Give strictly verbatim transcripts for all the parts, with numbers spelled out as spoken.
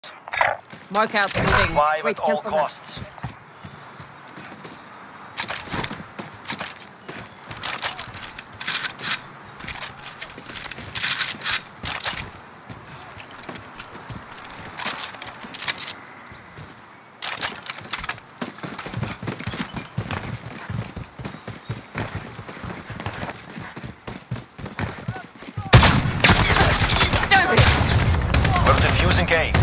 Mark out. Moving. Survive Wait, at all cancel that. costs. Damn it! We're defusing A.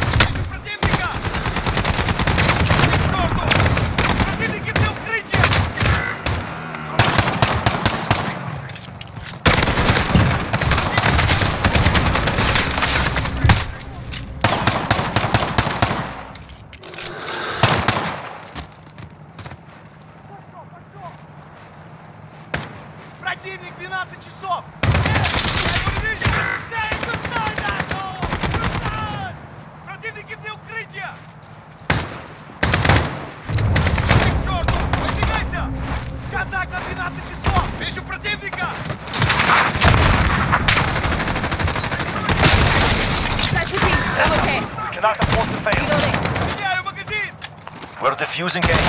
Противник двенадцать часов! Противники где укрытия! К черту! Подвигайся! Контакт на двенадцать часов! Вижу противника! That's a piece. I'm okay. We cannot afford to fail. Reloading. Меняю магазин! We're defusing A.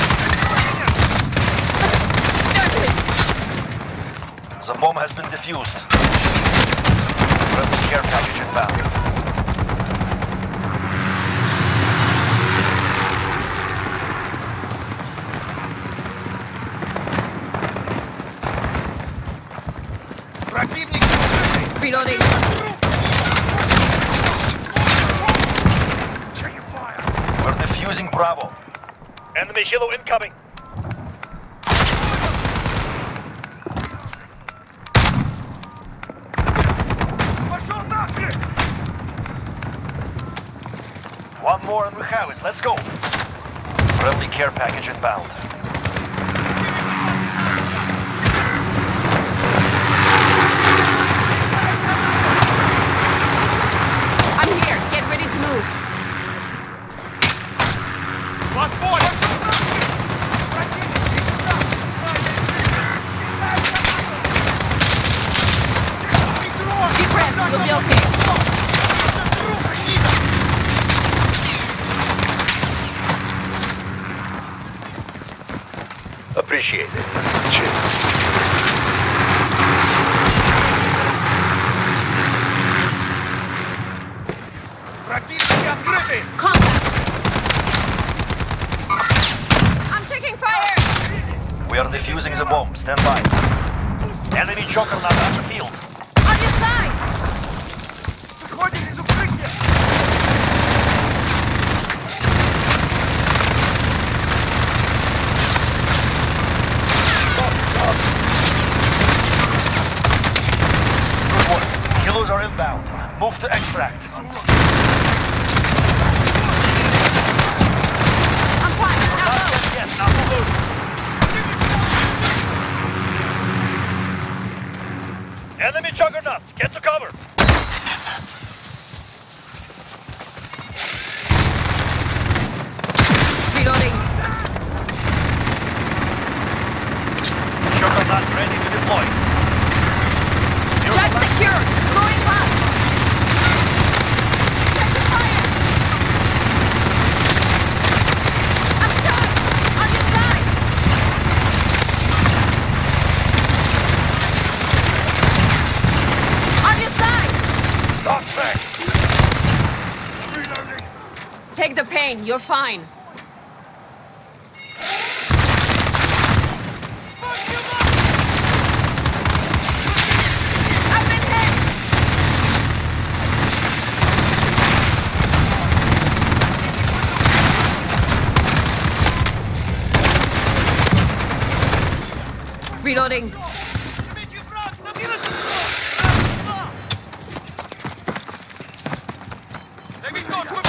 Damn it! The bomb has been defused. Friendly care package inbound. Противник укрытый! Reloading. We're defusing Bravo. Enemy helo incoming. Пошел нахрен! One more and we have it. Let's go. Friendly care package inbound. I'm here. Get ready to move. Вас понял! Deep breath. You'll be okay. Appreciate it. Cheers. Противники открыты! Contact. I'm taking fire. We are defusing the bomb. Stand by. Enemy juggernaut on the field. On your side. Выходит из укрытия! Good work. Kilos are inbound. Move to extract. I'm fine. Now Not go. yet, yet. Now move. Enemy juggernaut. Get to cover. Reloading. Juggernaut ready to deploy. Jet secure. Going fast. Check the fire. I'm shot. On your side. On your side. Not back. Take the pain. You're fine. I've been hit. Reloading. Замечен враг! На одиннадцать часов! Займи точку!